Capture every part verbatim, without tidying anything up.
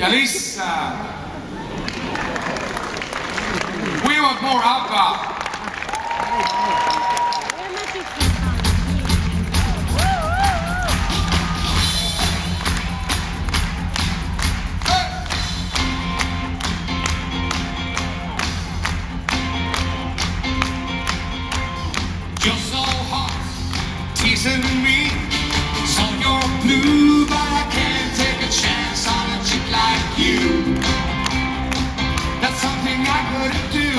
Ja lisää. We want more alcohol. You're so hot, teasing me. So you're blue, but I can't take a chance on a chick like you. That's something I couldn't do.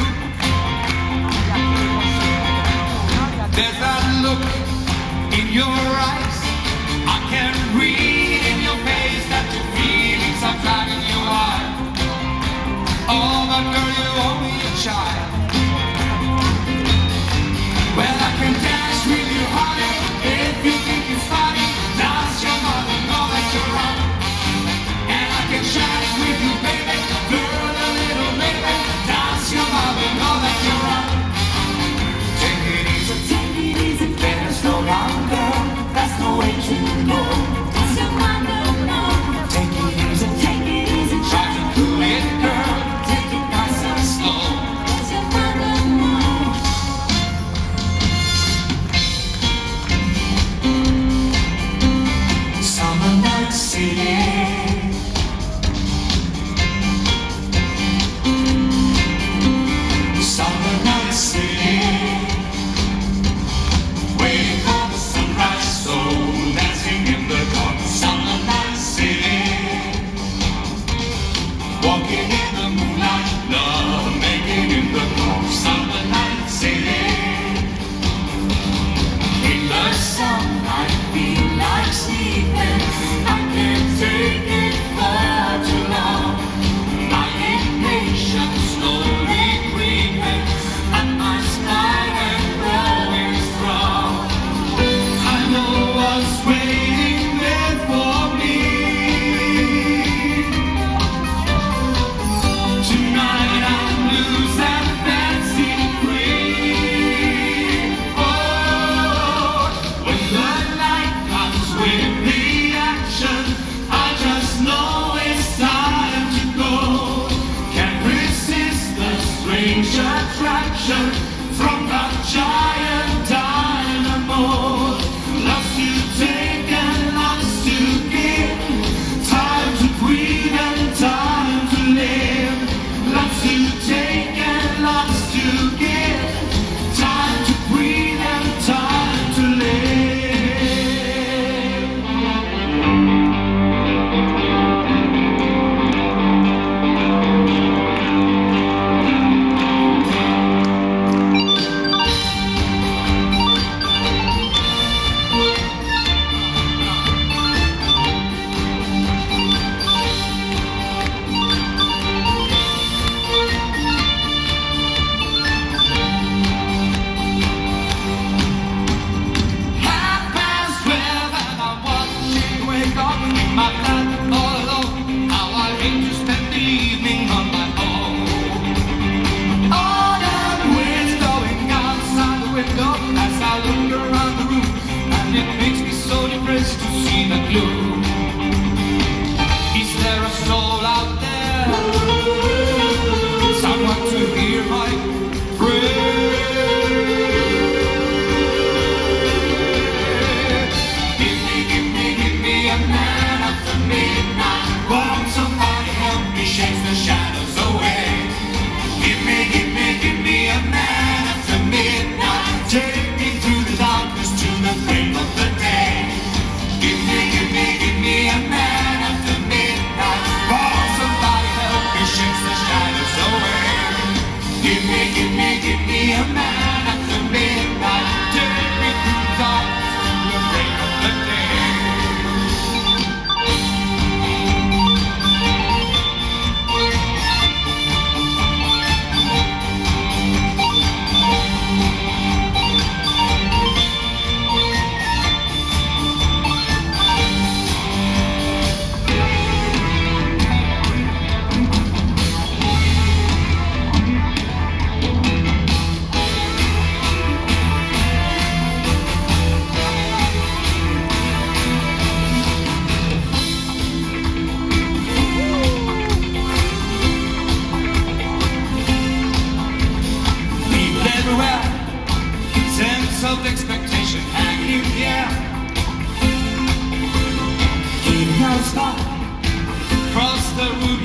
There's that look in your eyes. I can read in your face that your feelings are driving you wild. Oh, but girl, you owe me a child. Well, I can dance with you, honey, if you think it's funny. Does your mother know that you're wrong? And I can chat with you, baby, girl, a little baby. Does your mother know that you're wrong? Take it easy, take it easy, there's no wrong, girl. That's the way to go. Does your mother know? Take it easy, take it easy, try to do it, girl. Take it nice and slow. Does your mother know? Summer night city. Summer night city. Waiting for the sunrise, so dancing in the dark. Summer night city. Walking in the moonlight, love making in the dark. Summer night city. In the sun, I feel like sleeping. I can't take it for too long. My impatience slowly creeping, and my spine growing strong. I know what's waiting there for me. Tonight I'll lose that fancy free. Oh, when the light comes with the action, I just know it's time to go. Can't resist the strange attraction from the giant dynamo. Lots to take and lots to give. Time to breathe and time to live. Lots to take and lots to give. Time to breathe and time to live. Half past twelve and I'm watching wake up. My blood all alone. How I hate to spend the evening on my own. Autumn winds blowing outside the window as I look around the room, and it makes me so depressed to see the gloom. Is there a soul out there? Someone to hear my prayer? Give me, give me, give me a man after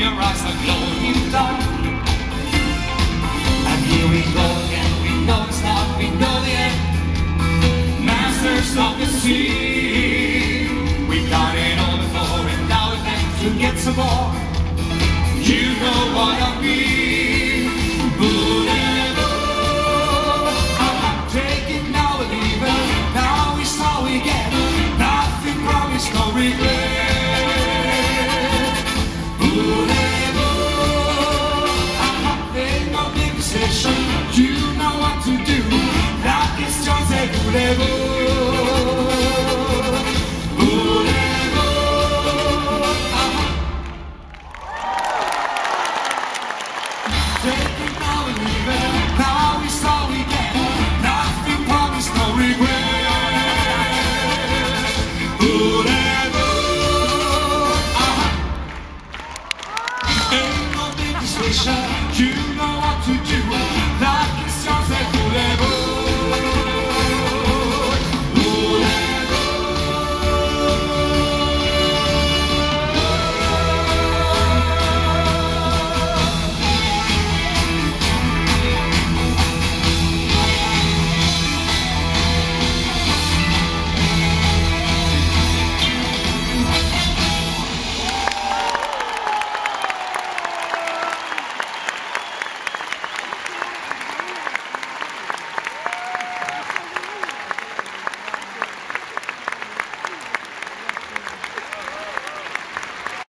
your eyes are glowing in the dark. And here we go again, we know it's not, we know the end. Masters of the sea, we got it all before, and now we're meant to get some more. You know what I mean. Voulez-vous? I'm taking now and leaving. Now is all we get. Nothing promised, no regret. Voulez-vous? I'm not playing no big decision. You know what to do. La question c'est voulez-vous?